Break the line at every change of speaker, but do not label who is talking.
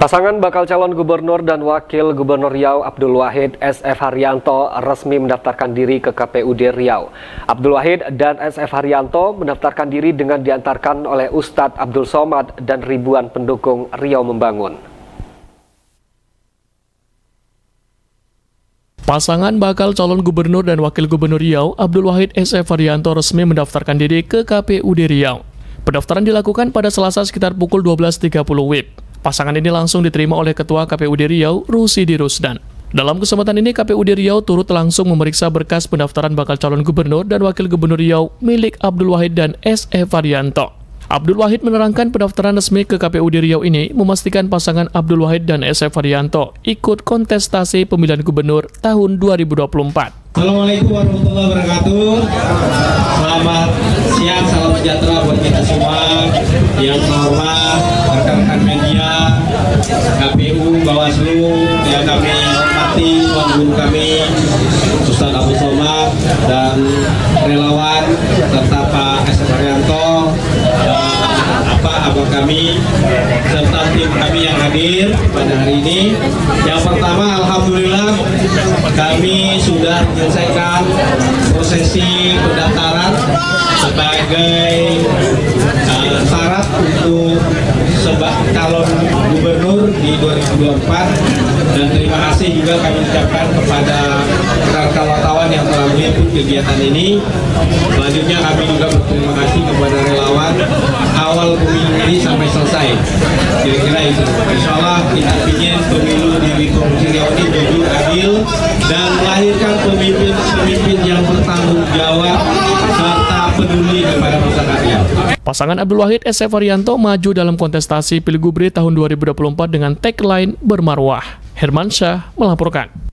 Pasangan bakal calon gubernur dan wakil gubernur Riau Abdul Wahid SF Haryanto resmi mendaftarkan diri ke KPUD Riau. Abdul Wahid dan SF Haryanto mendaftarkan diri dengan diantarkan oleh Ustadz Abdul Somad dan ribuan pendukung Riau Membangun.
Pasangan bakal calon gubernur dan wakil gubernur Riau Abdul Wahid SF Haryanto resmi mendaftarkan diri ke KPUD Riau. Pendaftaran dilakukan pada Selasa sekitar pukul 12.30 WIB. Pasangan ini langsung diterima oleh Ketua KPUD Riau, Rusidi Rusdan. Dalam kesempatan ini, KPUD Riau turut langsung memeriksa berkas pendaftaran bakal calon gubernur dan wakil gubernur Riau milik Abdul Wahid dan SF Haryanto. Abdul Wahid menerangkan pendaftaran resmi ke KPUD Riau ini memastikan pasangan Abdul Wahid dan SF Haryanto ikut kontestasi pemilihan gubernur tahun 2024.
Assalamualaikum warahmatullahi wabarakatuh. Selamat siang, salam sejahtera buat kita semua. Yang hormat rekan-rekan media, KPU, Bawaslu, yang kami hormati tuan guru kami, Ustadz Abdul Somad dan relawan serta Pak SF Haryanto, abang kami serta tim kami yang hadir pada hari ini. Yang pertama, alhamdulillah kami sudah menyelesaikan prosesi pendaftaran sebagai syarat untuk calon gubernur di 2024, dan terima kasih juga kami ucapkan kepada rekan wartawan yang telah meliput kegiatan ini. Selanjutnya kami juga berterima kasih kepada relawan awal pemilu ini sampai selesai. Kira-kira itu. Insya Allah kita ingin pemilu di Provinsi Riau ini jujur, adil, dan melahirkan pemimpin yang bertanggung jawab serta peduli kepada masyarakat Riau.
Pasangan Abdul Wahid SF Haryanto maju dalam kontestasi Pilgub tahun 2024 dengan tagline bermarwah. Hermansyah melaporkan.